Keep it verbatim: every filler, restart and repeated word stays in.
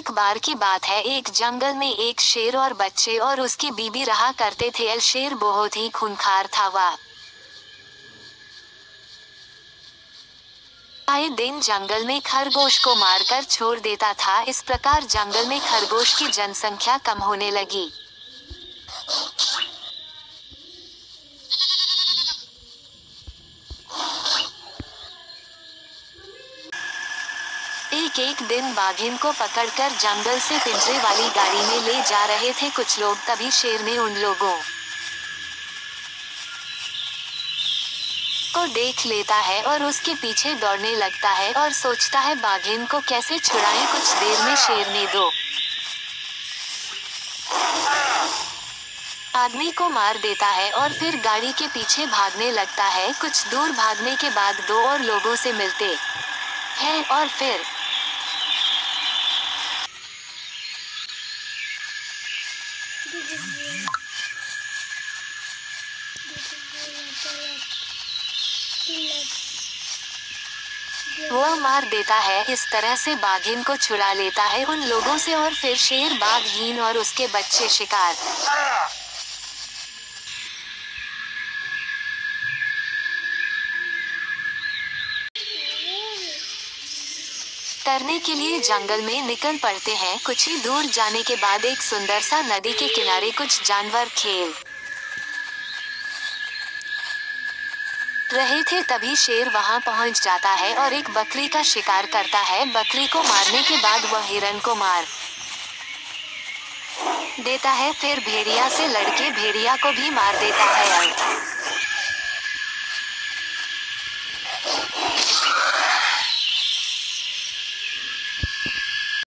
एक बार की बात है, एक जंगल में एक शेर और बच्चे और उसकी बीबी रहा करते थे। शेर बहुत ही खूंखार था। वह आए दिन जंगल में खरगोश को मारकर छोड़ देता था। इस प्रकार जंगल में खरगोश की जनसंख्या कम होने लगी। एक एक दिन बाघिन को पकड़कर जंगल से पिंजरे वाली गाड़ी में ले जा रहे थे कुछ लोग। तभी शेर ने उन लोगों को देख लेता है और उसके पीछे दौड़ने लगता है और सोचता है बाघिन को कैसे छुड़ाएं। कुछ देर में शेर ने दो आदमी को मार देता है और फिर गाड़ी के पीछे भागने लगता है। कुछ दूर भागने के बाद दो और लोगों से मिलते हैं और फिर वह मार देता है। इस तरह से बाघिन को छुड़ा लेता है उन लोगों से और फिर शेर बाघिन और उसके बच्चे शिकार करने के लिए जंगल में निकल पड़ते हैं। कुछ ही दूर जाने के बाद एक सुंदर सा नदी के किनारे कुछ जानवर खेल रहे थे। तभी शेर वहां पहुंच जाता है और एक बकरी का शिकार करता है। बकरी को मारने के बाद वह हिरन को मार देता है। फिर भेड़िया से लड़के भेड़िया को भी मार देता है।